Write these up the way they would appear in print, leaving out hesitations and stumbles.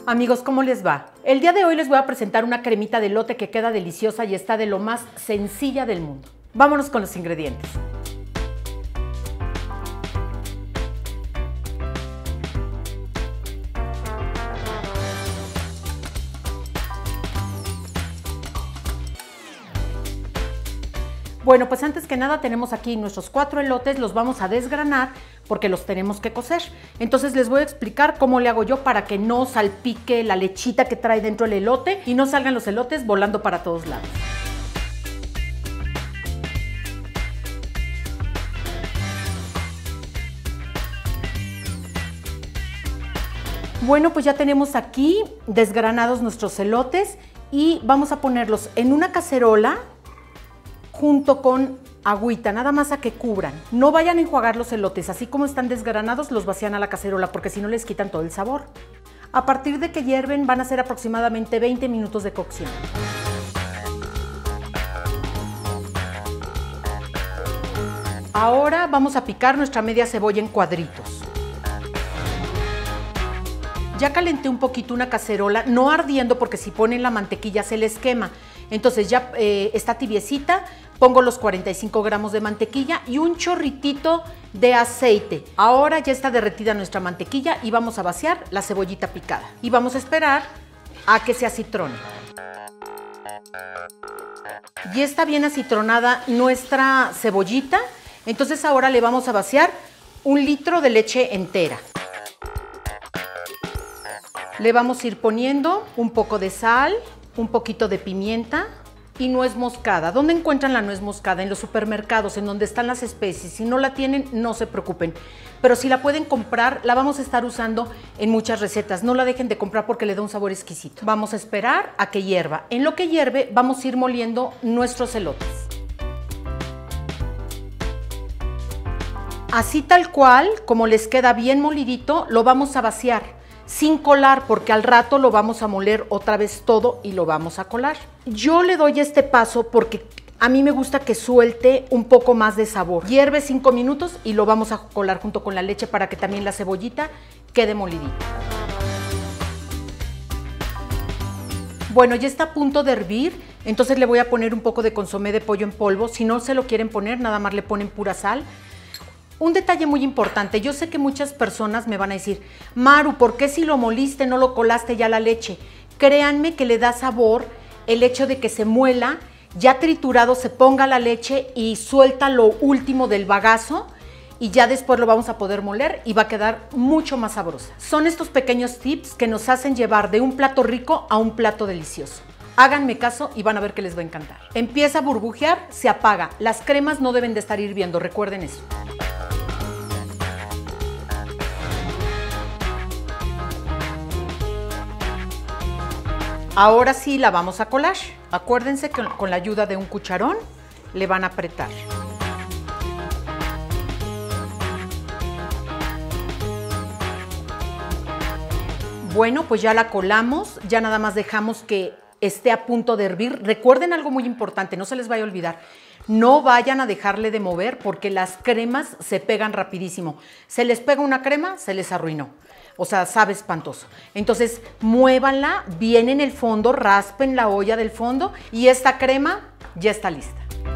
Amigos, ¿cómo les va? El día de hoy les voy a presentar una cremita de elote que queda deliciosa y está de lo más sencilla del mundo. Vámonos con los ingredientes. Bueno, pues antes que nada tenemos aquí nuestros 4 elotes, los vamos a desgranar porque los tenemos que cocer. Entonces les voy a explicar cómo le hago yo para que no salpique la lechita que trae dentro el elote y no salgan los elotes volando para todos lados. Bueno, pues ya tenemos aquí desgranados nuestros elotes y vamos a ponerlos en una cacerola junto con agüita, nada más a que cubran. No vayan a enjuagar los elotes, así como están desgranados los vacían a la cacerola porque si no les quitan todo el sabor. A partir de que hierven van a ser aproximadamente 20 minutos de cocción. Ahora vamos a picar nuestra media cebolla en cuadritos. Ya calenté un poquito una cacerola, no ardiendo porque si ponen la mantequilla se les quema. Entonces ya está tibiecita, pongo los 45 gramos de mantequilla y un chorritito de aceite. Ahora ya está derretida nuestra mantequilla y vamos a vaciar la cebollita picada. Y vamos a esperar a que se acitrone. Ya está bien acitronada nuestra cebollita, entonces ahora le vamos a vaciar 1 litro de leche entera. Le vamos a ir poniendo un poco de sal, un poquito de pimienta y nuez moscada. ¿Dónde encuentran la nuez moscada? En los supermercados, en donde están las especies. Si no la tienen, no se preocupen. Pero si la pueden comprar, la vamos a estar usando en muchas recetas. No la dejen de comprar porque le da un sabor exquisito. Vamos a esperar a que hierva. En lo que hierve, vamos a ir moliendo nuestros elotes. Así tal cual, como les queda bien molidito, lo vamos a vaciar. Sin colar, porque al rato lo vamos a moler otra vez todo y lo vamos a colar. Yo le doy este paso porque a mí me gusta que suelte un poco más de sabor. Hierve 5 minutos y lo vamos a colar junto con la leche para que también la cebollita quede molidita. Bueno, ya está a punto de hervir, entonces le voy a poner un poco de consomé de pollo en polvo. Si no se lo quieren poner, nada más le ponen pura sal. Un detalle muy importante, yo sé que muchas personas me van a decir, Maru, ¿por qué si lo moliste no lo colaste ya la leche? Créanme que le da sabor el hecho de que se muela, ya triturado se ponga la leche y suelta lo último del bagazo y ya después lo vamos a poder moler y va a quedar mucho más sabrosa. Son estos pequeños tips que nos hacen llevar de un plato rico a un plato delicioso. Háganme caso y van a ver que les va a encantar. Empieza a burbujear, se apaga. Las cremas no deben de estar hirviendo, recuerden eso. Ahora sí la vamos a colar. Acuérdense que con la ayuda de un cucharón le van a apretar. Bueno, pues ya la colamos, ya nada más dejamos que esté a punto de hervir. Recuerden algo muy importante, no se les vaya a olvidar. No vayan a dejarle de mover porque las cremas se pegan rapidísimo. Se les pega una crema, se les arruinó. O sea, sabe espantoso. Entonces, muévanla bien en el fondo, raspen la olla del fondo y esta crema ya está lista.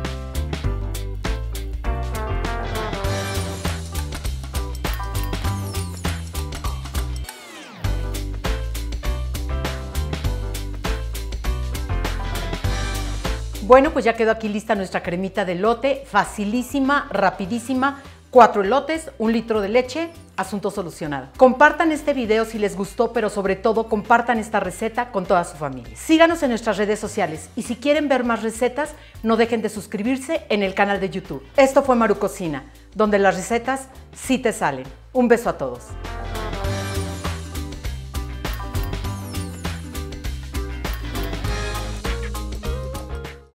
Bueno, pues ya quedó aquí lista nuestra cremita de elote, facilísima, rapidísima. 4 elotes, 1 litro de leche, asunto solucionado. Compartan este video si les gustó, pero sobre todo compartan esta receta con toda su familia. Síganos en nuestras redes sociales y si quieren ver más recetas, no dejen de suscribirse en el canal de YouTube. Esto fue Maru Cocina, donde las recetas sí te salen. Un beso a todos.